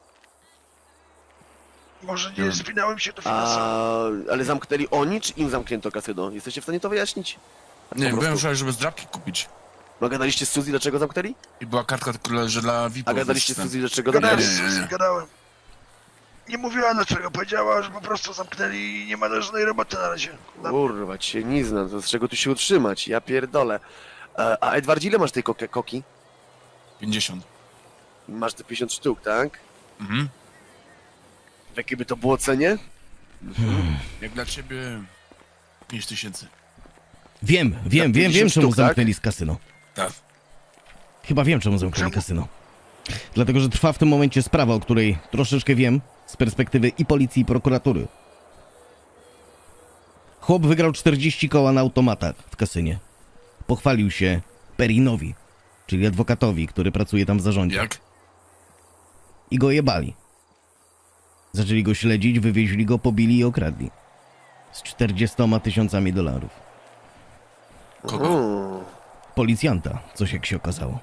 Może nie spinałem się do finansowo. Ale zamknęli oni, czy im zamknięto kasyno? Jesteście w stanie to wyjaśnić? Nie, Po byłem prostu. wczoraj, żeby zdrabki kupić. No gadaliście z Suzy, dlaczego zamknęli? I była kartka tylko, że dla VIP-ów. A gadaliście z więc Suzy, dlaczego Gadałem zamknęli? z nie, Suzy, nie. gadałem. Nie mówiła dlaczego, powiedziała, że po prostu zamknęli i nie ma żadnej roboty na razie. Kurwa, cię nie znam, to z czego tu się utrzymać? Ja pierdolę. A Edward, ile masz tej koki? 50. Masz te 50 sztuk, tak? Mhm. W jakiej by to było cenie? Jak dla ciebie 5000. Wiem, 50 czemu sztuk, tak? zamknęli z kasyno. Tak. Chyba wiem, czemu zamknęli Czemu? kasyno. Dlatego, że trwa w tym momencie sprawa, o której troszeczkę wiem z perspektywy i policji, i prokuratury. Chłop wygrał 40 koła na automatach w kasynie. Pochwalił się Perinowi, czyli adwokatowi, który pracuje tam w zarządzie. Jak? I go jebali. Zaczęli go śledzić, wywieźli go, pobili i okradli. Z 40 tysiącami dolarów. Kogo? Policjanta, coś jak się okazało.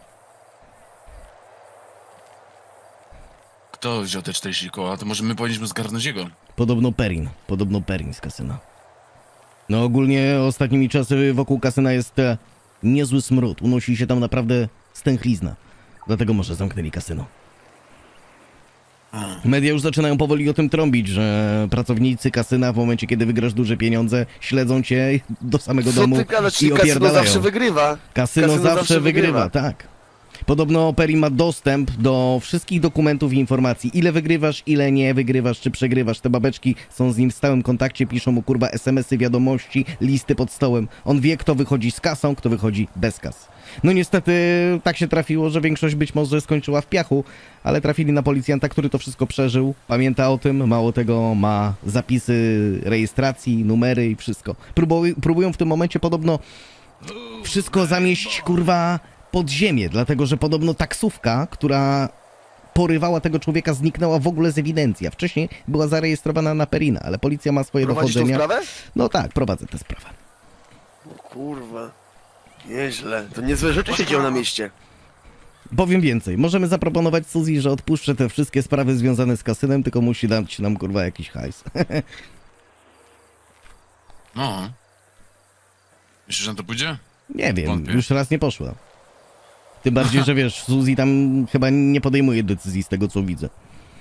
Kto wziął te 40 koła? To może my powinniśmy zgarnąć jego. Podobno Perin z kasyna. No ogólnie ostatnimi czasy wokół kasyna jest niezły smród. Unosi się tam naprawdę stęchlizna. Dlatego może zamknęli kasyno. Media już zaczynają powoli o tym trąbić, że pracownicy kasyna w momencie, kiedy wygrasz duże pieniądze, śledzą cię do samego domu Co ty gadasz? i Kasyno opierdalają. zawsze wygrywa. Kasyno zawsze wygrywa, tak. Podobno Perin ma dostęp do wszystkich dokumentów i informacji. Ile wygrywasz, ile nie wygrywasz, czy przegrywasz. Te babeczki są z nim w stałym kontakcie, piszą mu kurwa SMS-y, wiadomości, listy pod stołem. On wie, kto wychodzi z kasą, kto wychodzi bez kas. No niestety tak się trafiło, że większość być może skończyła w piachu, ale trafili na policjanta, który to wszystko przeżył. Pamięta o tym, mało tego, ma zapisy rejestracji, numery i wszystko. Próbują w tym momencie podobno wszystko zamieść, kurwa, pod ziemię, dlatego że podobno taksówka, która porywała tego człowieka, zniknęła w ogóle z ewidencji, a wcześniej była zarejestrowana na Perina, ale policja ma swoje Prowadzisz tą dochodzenia. sprawę? No tak, prowadzę tę sprawę. Kurwa. Nieźle. To niezłe rzeczy się dzieją na mieście. Powiem więcej, możemy zaproponować Suzy, że odpuszczę te wszystkie sprawy związane z kasynem, tylko musi dać nam kurwa jakiś hajs. No. Myślisz, że na to pójdzie? Nie wiem, Wątpię. już raz nie poszła. Tym bardziej, że wiesz, Suzy tam chyba nie podejmuje decyzji z tego, co widzę.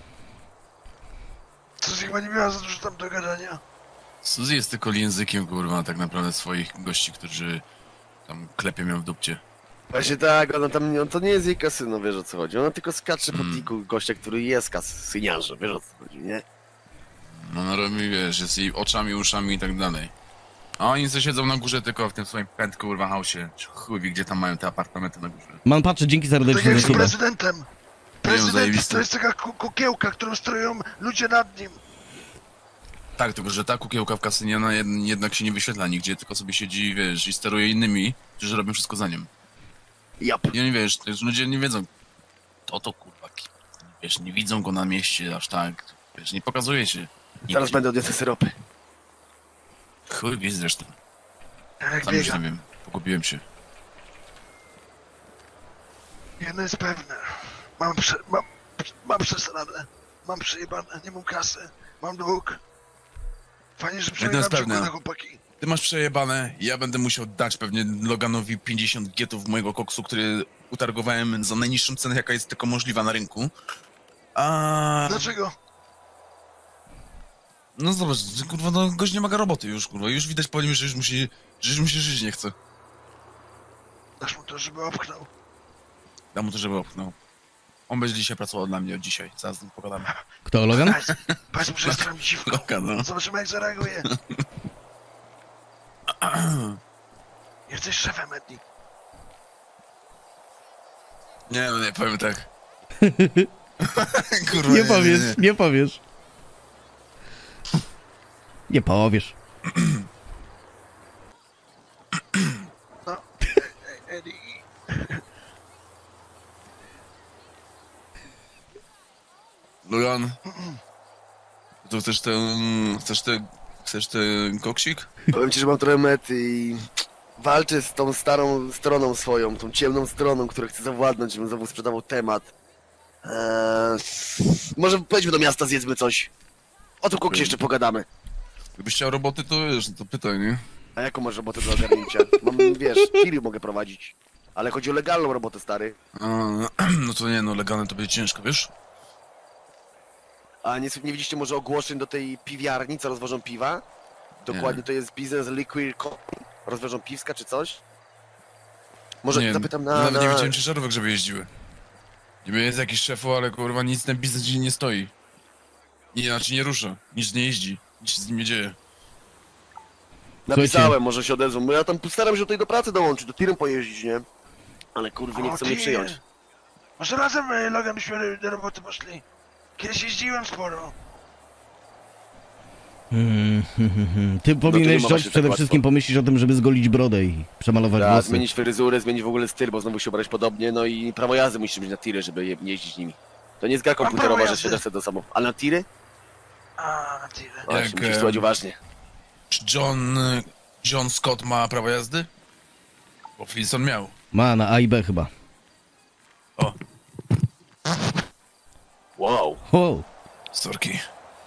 Suzy chyba nie miała za dużo tam do gadania. Suzy jest tylko językiem, kurwa, tak naprawdę swoich gości, którzy tam klepie miał w dupcie. Właśnie tak, ona tam, to nie jest jej kasyno, wiesz o co chodzi. Ona tylko skacze po tiku gościa, który jest kasyniarzem, wiesz o co chodzi, nie? No, ona robi, wiesz, jest jej oczami, uszami i tak dalej. A oni co siedzą na górze tylko w tym swoim pęd, kurwa, hausie. Chuj wie, gdzie tam mają te apartamenty na górze. Man patrzy, dzięki Tak serdecznie jak za z suba. prezydentem. Prezydent zajebiste. to jest taka kukiełka, którą sterują ludzie nad nim. Tak, tylko że ta kukiełka w kasynie, ona jednak się nie wyświetla nigdzie, tylko sobie siedzi, wiesz, i steruje innymi, którzy robią wszystko za nią. Jap. I oni, wiesz, też ludzie nie wiedzą, to kurwa, wiesz, nie widzą go na mieście aż tak, wiesz, nie pokazuje się. Zaraz będę odniosę syropy. Chuj wie zresztą, Jak sam już biega. nie wiem, pogubiłem się. Jedno jest pewne. Mam przesradę. Mam przejebane, nie mam kasy. Mam dług. Fajnie, że Jedno jest przejechałem pewne. na chłopaki. Ty masz przejebane, ja będę musiał dać pewnie Loganowi 50 gietów mojego koksu, który utargowałem za najniższą cenę, jaka jest tylko możliwa na rynku. A Dlaczego? no zobacz, że, kurwa, no gość nie ma roboty już, kurwa, już widać po nim, że już mu się żyć nie chce. Dasz mu to, żeby opchnął. Dam mu to, żeby opchnął. On będzie dzisiaj pracował dla mnie od dzisiaj, zaraz z nim pogadamy. Kto, Logan? Powiedz mu, że jest tam dziwko. Logan, no. Zobaczymy, jak zareaguje. Jesteś szefem, Eddie. Nie, no nie powiem tak. Kurwa, Nie powiesz, nie powiesz. Nie powiesz. No, Eddie. Logan, to chcesz ten koksik? Powiem ci, że mam trochę mety i walczę z tą starą stroną swoją, tą ciemną stroną, która chce zawładnąć, żebym znowu sprzedawał temat. Może pojedźmy do miasta, zjedzmy coś. O tym koksie jeszcze pogadamy. Gdybyś chciał roboty, to wiesz, to pytaj, nie? A jaką masz robotę do ogarnięcia? Mam, wiesz, firmę mogę prowadzić. Ale chodzi o legalną robotę, stary. A, no to nie, no legalne to będzie ciężko, wiesz? A nie widzieliście może ogłoszeń do tej piwiarni, co rozwożą piwa? Dokładnie, to jest biznes liquid coffee. Rozwożą piwska czy coś? Może Nie, zapytam nawet nie widziałem ciężarówek, żeby jeździły. Niby jest jakiś szefu, ale kurwa nic ten biznes dziś nie stoi. Inaczej nie rusza, nic nie jeździ, nic się z nim nie dzieje. Napisałem, może się odezwą, bo ja tam staram się tutaj do pracy dołączyć, do tirem pojeździć, nie? Ale kurwa nie chcą mnie przyjąć. Może razem, Logan, byśmy do roboty poszli. Kiedyś jeździłem sporo. Ty powinieneś ma George się przede tak wszystkim łatwo. pomyśleć o tym, żeby zgolić brodę i przemalować Ja, włosy. zmienić fryzurę, zmienić w ogóle styl, bo znowu się ubrać podobnie, no i prawo jazdy musisz mieć na tiry, żeby nie jeździć nimi. To nie jest gra komputerowa, że się da do samo. Ale na tiry? A, na tyle. Właśnie, musisz słuchać uważnie. Czy John Scott ma prawo jazdy? Bo Flintstone miał. Ma na A i B chyba. O, Wow. Wow. sorki.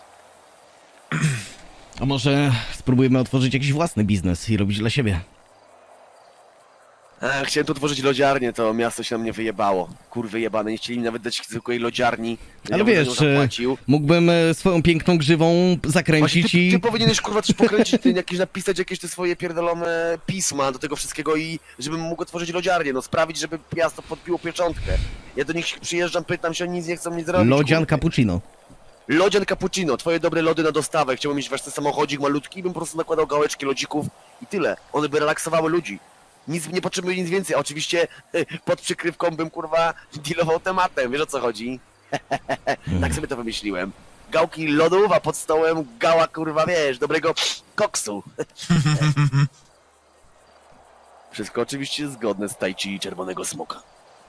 A może spróbujemy otworzyć jakiś własny biznes i robić dla siebie? Chciałem tu otworzyć lodziarnię, to miasto się na mnie wyjebało. Kurwy jebane, nie chcieli mi nawet dać zwykłej lodziarni. Ale ja bym wiesz, za nią zapłacił. mógłbym swoją piękną grzywą Właśnie zakręcić ty i... powinieneś kurwa coś pokręcić, napisać jakieś te swoje pierdolone pisma do tego wszystkiego i żebym mógł otworzyć lodziarnię, no sprawić, żeby miasto podbiło pieczątkę. Ja do nich przyjeżdżam, pytam się, oni nic nie chcą mi zrobić. Lodzian kurwa. cappuccino. Lodzian cappuccino, twoje dobre lody na dostawę. Chciałbym mieć właśnie samochodzik malutki, bym po prostu nakładał gałeczki lodzików i tyle. One by relaksowały ludzi. Nic, nie potrzebuję nic więcej. Oczywiście pod przykrywką bym kurwa dealował tematem, wiesz o co chodzi? Tak sobie to wymyśliłem. Gałki lodów, a pod stołem gała kurwa, wiesz, dobrego koksu. Wszystko oczywiście zgodne z tai chi czerwonego smoka.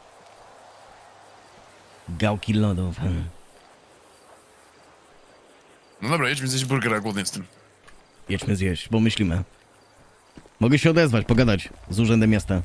Gałki lodów. No dobra, jedźmy zjeść burgera, głodny jestem. Jedźmy zjeść, bo myślimy. Mogę się odezwać, pogadać z urzędem miasta.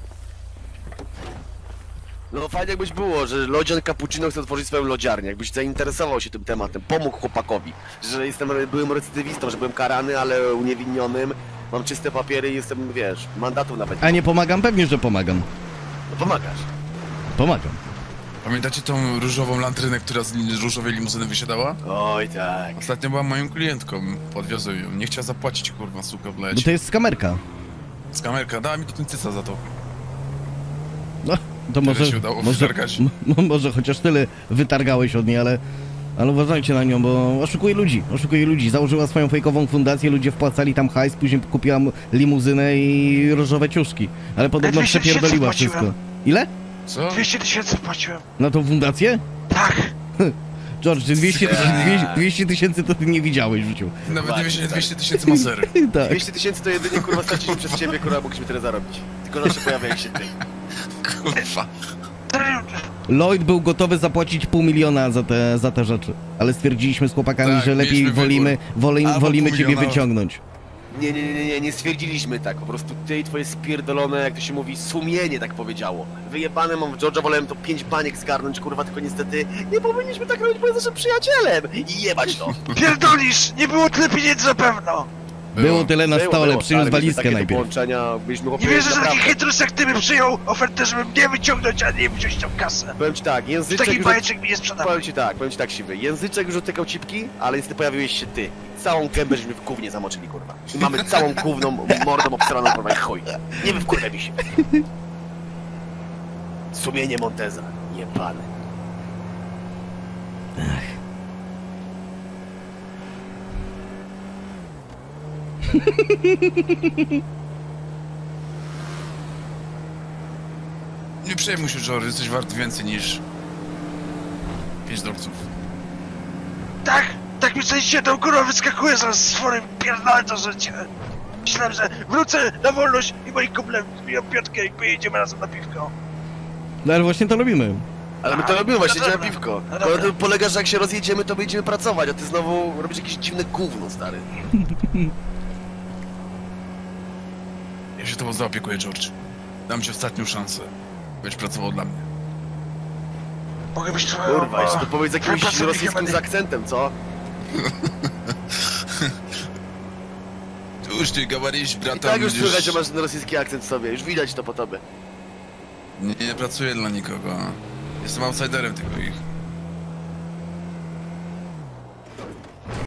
No fajnie jakbyś było, że Lodzian Cappuccino chce otworzyć swoją lodziarnię, jakbyś zainteresował się tym tematem, pomógł chłopakowi, że byłem recydywistą, że byłem karany, ale uniewinnionym, mam czyste papiery i jestem, wiesz, mandatu nawet. A nie pomagam? Pewnie, że pomagam. No pomagasz. Pomagam. Pamiętacie tą różową lantrynę, która z różowej limuzyny wysiadała? Oj tak. Ostatnio była moją klientką, podwiozłem ją. Nie chciała zapłacić, kurwa, suka w Bo lecie. to jest skamerka. Skamerka, dała mi to ten cyca za to. No, to może, się udało może, wytargać. może chociaż tyle wytargałeś od niej, ale uważajcie na nią, bo oszukuje ludzi. Założyła swoją fejkową fundację, ludzie wpłacali tam hajs, później kupiła limuzynę i różowe ciuszki. Ale podobno 200 000 przepierdoliła wpłaciłem. wszystko. Ile? Co? 200 000 wpłaciłem. Na tą fundację? Tak. George, ty 200 tysięcy to ty nie widziałeś w życiu. Nawet Ładnie, 200 tysięcy masery. Tak. 200 000 to jedynie kurwa stracić przez ciebie, kurwa, mogliśmy tyle zarobić. Tylko zawsze pojawiają się ty. Kurwa. Lloyd był gotowy zapłacić $500 000 za te rzeczy, ale stwierdziliśmy z chłopakami, Tak, że lepiej mieliśmy wolimy Albo ciebie $500 000. wyciągnąć. Nie stwierdziliśmy tak, po prostu ty i twoje spierdolone, jak to się mówi, sumienie tak powiedziało. Wyjebane mam w George'a, wolałem to 5 baniek zgarnąć, kurwa, tylko niestety nie powinniśmy tak robić, bo jest naszym przyjacielem i jebać to. Pierdolisz! Nie było tyle pieniędzy na pewno! Było tyle na stole, przyniósł walizkę najpierw. Połączenia, byliśmy Nie wierzę, że taki naprawdę. chytrus jak ty by przyjął ofertę, żeby mnie wyciągnąć, a nie wziąć tą kasę. Powiem ci tak, języczek Taki już... bajeczek mi nie sprzedał. Powiem ci tak, Siwy, języczek już otykał cipki, ale niestety pojawiłeś się ty. Całą gębę żeśmy w gównie zamoczyli, kurwa. I mamy całą gówną mordą obstraną, kurwa, jak chuj. Nie wkurwaj mi się. Sumienie Monteza, jebany. Nie przejmuj się, George, jesteś wart więcej niż... 5 dolców. Tak mi coś się tą kurwa wyskakuje zaraz z fory, pierdolę to życie. Myślałem, że wrócę na wolność i moich kumplem zbiją piątkę i pojedziemy razem na piwko. No ale właśnie to robimy. Ale my to robimy, właśnie no idziemy na dobra. piwko. No To dobra. na tym polega, że jak się rozjedziemy, to będziemy pracować, a ty znowu robisz jakieś dziwne gówno, stary. Ja się tobą zaopiekuję, George. Dam ci ostatnią szansę. Będziesz pracował dla mnie. Mogę być twoją... Kurwa, jeszcze to powiedz jakimś pracownikiem, rosyjskim a z akcentem, co? Już ty gawariś, I brata, tak już będziesz... słychać, że masz ten rosyjski akcent w sobie, już widać to po tobie. Nie pracuję dla nikogo. Jestem outsiderem tylko ich.